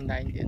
សំដែងទៀត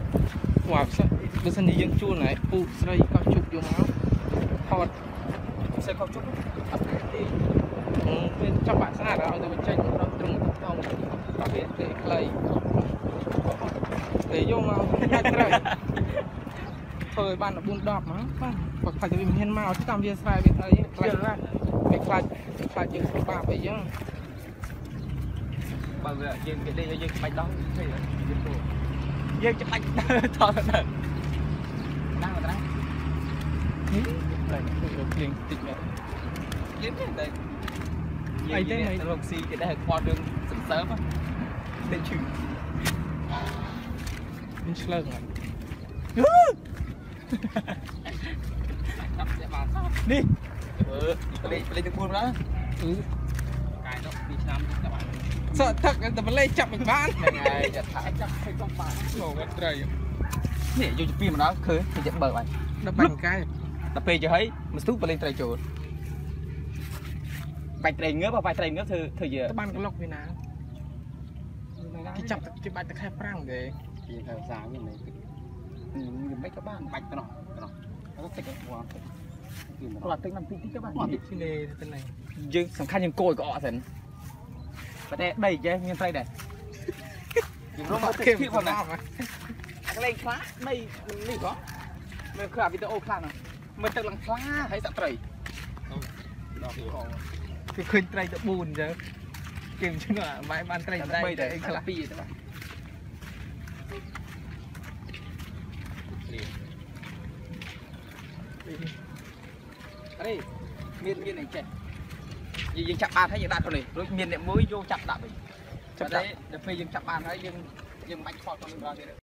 quả bữa sau này dân chua này u sấy cao chụp vô máu hot sẽ cao chụp bên trong bản sát đó từ bên trên nó trùng thông và bên để clay để vô máu rồi thôi bạn là buôn đọp mà hoặc phải cho mình hiên màu chứ làm viên sai bên ấy cái phải những bà vậy chứ bao giờ dân cái đây dân bạch đó thì dân cho bạch thò thật thật đang ở đây đây liền tịch mẹ đến đây ai thế này lộc xì cái đây qua đường sớm sớm á để chịu mình slug này đi lên được buồn đó cái nó đi năm các bạn sợ thậtแต่มันเลยจับอีกบ้าน ngàyจะถ่ายจับไปtrongป่าโง่กันเลยนี่อยู่ปีมันđóคือthìจะเบิกไป nó bành cái แต่ปีจะให้มันสู้ไปเล่นไตรโจรไปไตรเงื้อป่ะไปไตรเงื้อเธอเยอะ cái ban cái lọc vì nào cái chập cái bạch cái khai prang để ยังไงสาวยังไงยังไม่กระบ้านไปตลอดแล้วก็ติดกับหัวตลอดตึ้งน้ำพริกที่กระบ้านที่นี่เป็นไงยังสำคัญยังโกยก็ออกสินประเดี๋ยวได้ยังยังไตรได้ยังรู้ว่าเข้มข้นนะอะไรคล้าไม่นี่ก็มันคือวิดีโอคล้านะมันตึงลังคล้าให้สัตว์ไตร cái khơi trai đã buồn chứ kìm chứ là mai ban trai đây để anh khla pi đấy bạn đây miên này chạy dừng chặt bàn thấy dừng đặt rồi này rồi miên này mới vô chặt đạp chặt đấy để phi dừng chặt bàn thấy dừng bánh phọt con mình vào